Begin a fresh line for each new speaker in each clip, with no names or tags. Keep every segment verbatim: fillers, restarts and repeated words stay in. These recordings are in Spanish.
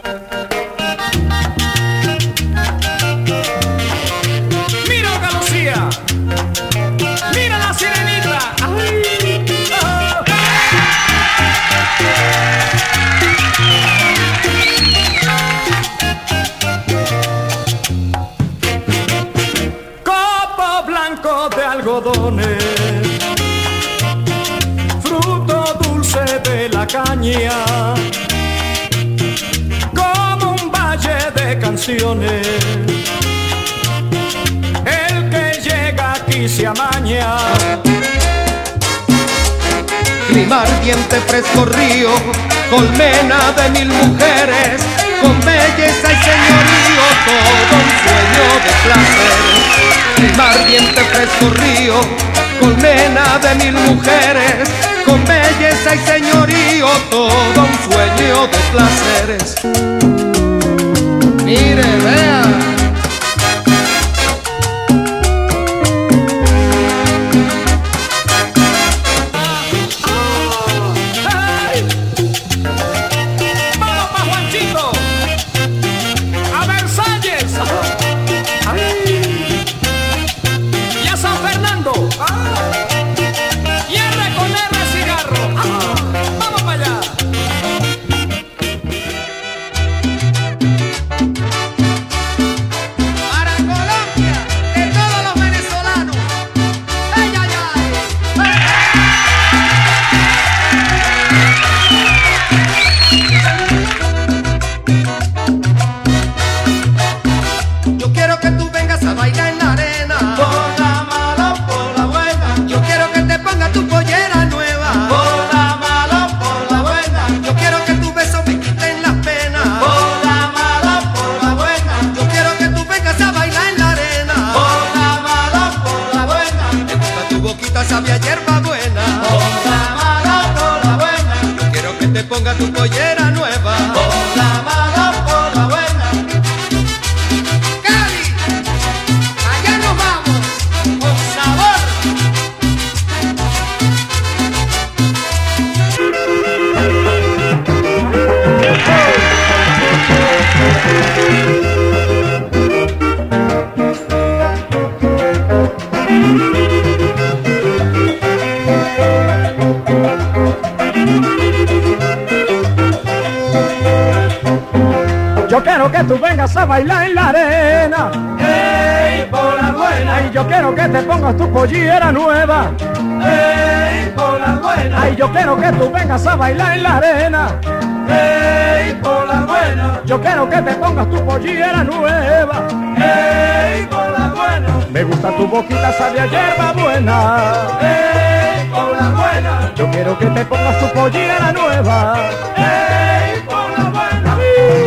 Mira Olga Lucía, mira la sirenita. Ay, oh. Copo blanco de algodones, fruto dulce de la caña, como un valle de canciones. El que llega aquí se amaña.
Clima ardiente, fresco río, colmena de mil mujeres, con belleza y señorío, todo un sueño de placer. Clima ardiente, fresco río, colmena de mil mujeres, con belleza y señorío, todo un sueño de placeres. Mire, vea. Sabia hierba buena, por la mala, por la buena. Yo quiero que te ponga tu pollera nueva, por la mala, por la buena. Cali, allá nos vamos, con sabor.
Yo quiero que tú vengas a bailar en la arena,
ey, por la buena.
Ay, yo quiero que te pongas tu pollera nueva,
Ey, por la buena.
Ay, yo quiero que tú vengas a bailar en la arena,
Ey, por la buena.
yo quiero que te pongas tu pollera nueva,
Ey, por la buena.
me gusta tu boquita, sabe a hierba buena,
Ey, por la buena.
yo quiero que te pongas tu pollera nueva,
Ey, por la buena.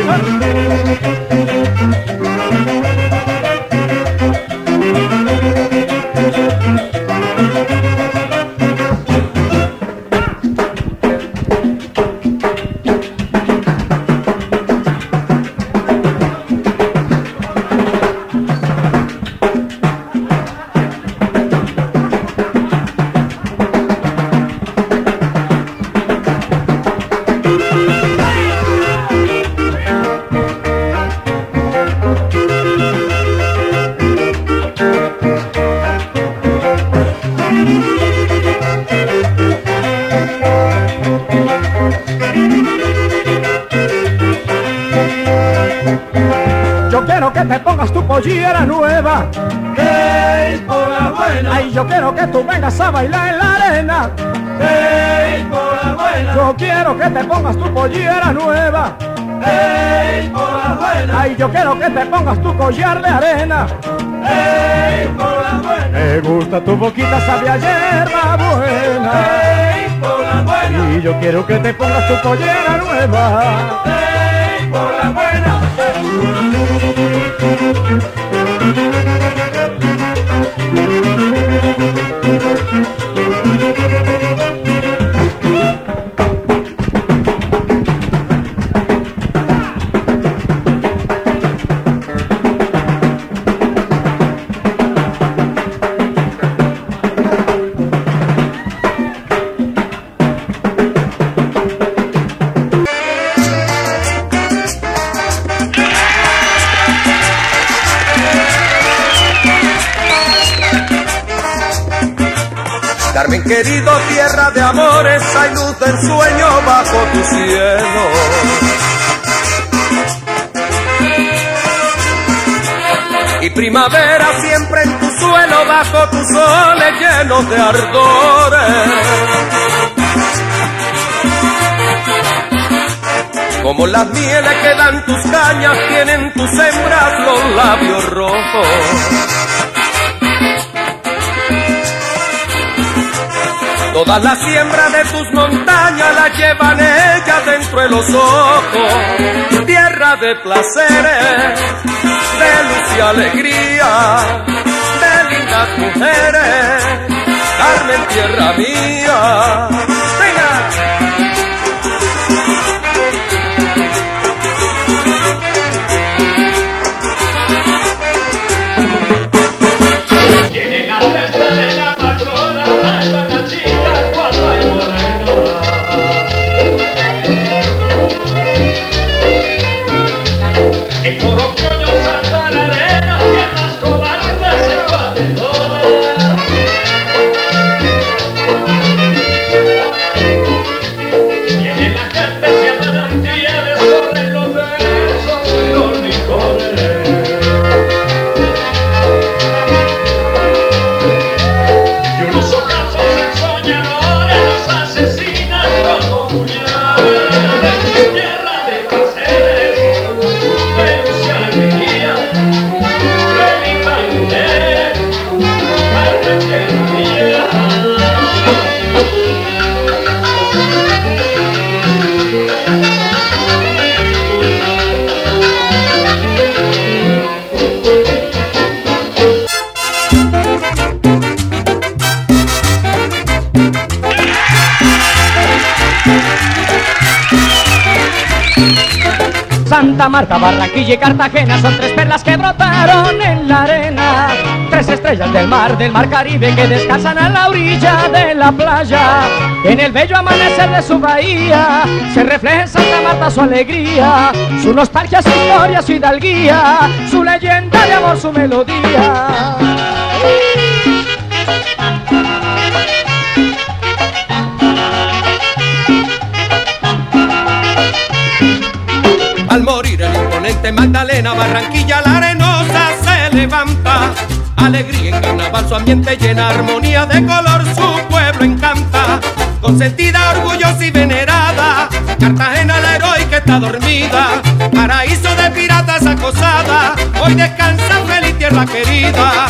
Yo quiero que te pongas tu pollera nueva,
Ey, por la buena.
ay, yo quiero que tú vengas a bailar en la arena,
Ey, por la buena.
yo quiero que te pongas tu pollera nueva,
Ey, por la buena.
ay, yo quiero que te pongas tu collar de arena,
Ey, por la buena.
me gusta tu boquita, sabe a hierba buena,
Ey, por la buena.
y yo quiero que te pongas tu pollera nueva.
Ey, por la buena.
Carmen querido, tierra de amores, hay luz del sueño bajo tu cielo. Y primavera siempre en tu suelo, bajo tus soles llenos de ardores. Como las mieles que dan tus cañas, tienen tus hembras los labios rojos. Todas las siembras de tus montañas las llevan ellas dentro de los ojos. Tierra de placeres, de luz y alegría, de lindas mujeres, Carmen, tierra mía. ¡Venga!
Tienen la fiesta de la patrona, alban las chicas cuando hay moreno. En Corocoño salta la arena, y en las cobardas se batedora. Tienen la gente se manantiales, corren los besos y los licores.
Santa Marta, Barranquilla y Cartagena son tres perlas que brotaron en la arena. Tres estrellas del mar, del mar Caribe, que descansan a la orilla de la playa. En el bello amanecer de su bahía se refleja en Santa Marta su alegría, su nostalgia, su historia, su hidalguía, su leyenda de amor, su melodía.
Al morir el imponente Magdalena, Barranquilla la arenosa se levanta. Alegría en carnaval, su ambiente llena, armonía de color, su pueblo encanta. Consentida, orgullosa y venerada, Cartagena la heroica está dormida. Paraíso de piratas acosada, hoy descansa feliz tierra querida.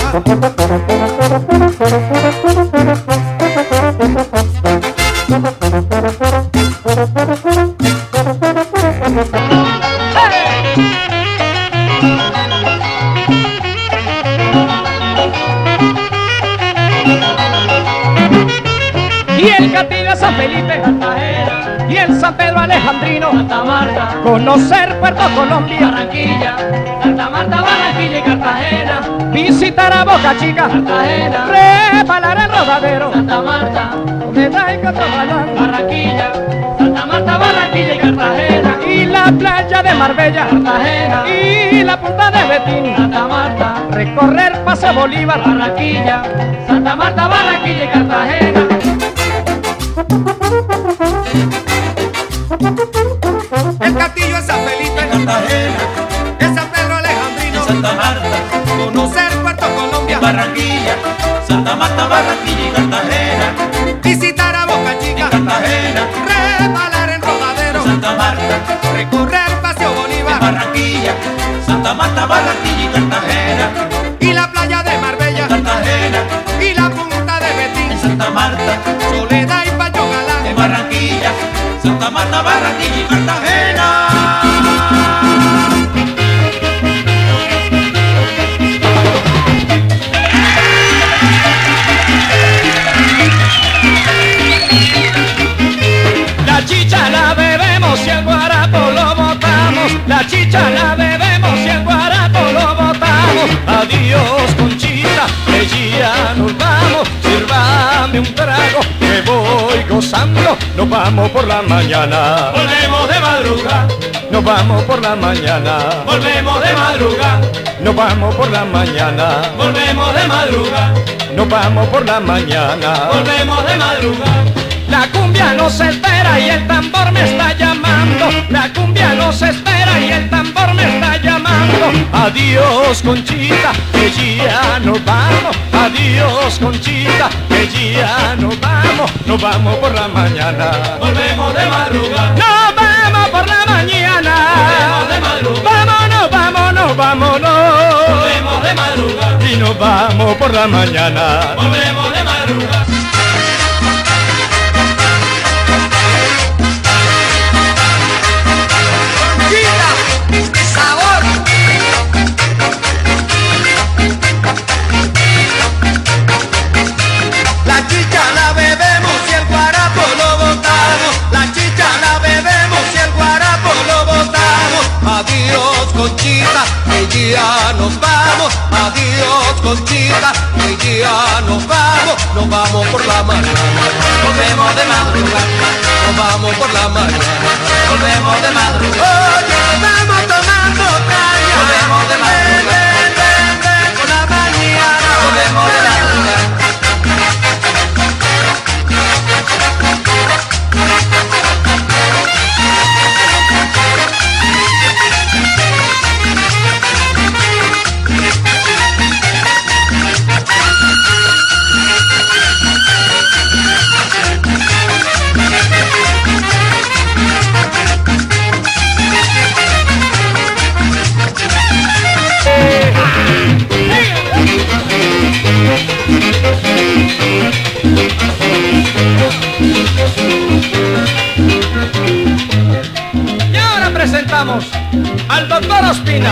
Y el Castillo San Felipe, Cartagena, y el San Pedro Alejandrino, Santa Marta, conocer Puerto Colombia, Barranquilla, Santa Marta, Barranquilla y Cartagena, visitar a Boca Chica, Cartagena, repalar el Rodadero, Santa Marta, Medallo, Barranquilla, Santa Marta, Barranquilla y Cartagena, y la playa de Marbella, Cartagena, y la punta de Betín, Santa Marta, recorrer Paso Bolívar, Barranquilla, Santa Marta, Barranquilla y Cartagena.
El Castillo de San Felipe, Cartagena, el San Pedro Alejandrino,
Santa Marta,
conocer Puerto Colombia,
Barranquilla, Santa Marta, Barranquilla y Cartagena,
visitar a Boca Chica,
Cartagena,
repalar en Rodadero,
Santa Marta,
recorrer Paseo Bolívar,
Barranquilla, Santa Marta, Barranquilla y Cartagena,
y la playa de Marbella,
Cartagena,
y la punta de Betín,
Santa Marta,
Soledad y Pacho Galán,
de Barranquilla, Santa Marta, Barranquilla y Cartagena.
La chicha la bebemos y el guarapo lo botamos. La chicha la bebemos y el guarapo lo botamos. Adiós, Conchita, que ya nos vamos. Sírvame un trago que voy con gozando, nos vamos por la mañana.
Volvemos de madrugada,
Nos vamos por la mañana.
volvemos de madrugada,
Nos vamos por la mañana.
volvemos de madrugada,
Nos vamos por la mañana.
volvemos de madrugada.
La cumbia nos espera y el tambor me está llamando. La cumbia nos espera y el tambor me está llamando. Adiós, Conchita, que ya nos vamos. Adiós, Conchita, que ya nos vamos. Nos vamos por la mañana.
Volvemos de madrugada,
Nos vamos por la mañana.
volvemos de madrugada,
Vámonos, vámonos, vámonos.
volvemos de madrugada,
Y nos vamos por la mañana.
volvemos de madrugada.
Sabor. La chicha la bebemos y el guarapo lo botamos. La chicha la bebemos y el guarapo lo botamos. Adiós, Conchita, que ya nos vamos. Adiós, Conchita, que ya nos vamos. Nos vamos por la mañana.
Volvemos de madrugada,
Nos vamos por la mañana.
volvemos de madrugada,
Oye, vamos tomando caña.
Volvemos de madrugada.
Ven, ven, ven, ven por la mañana.
volvemos de madrugada.
Y ahora presentamos al doctor Ospina.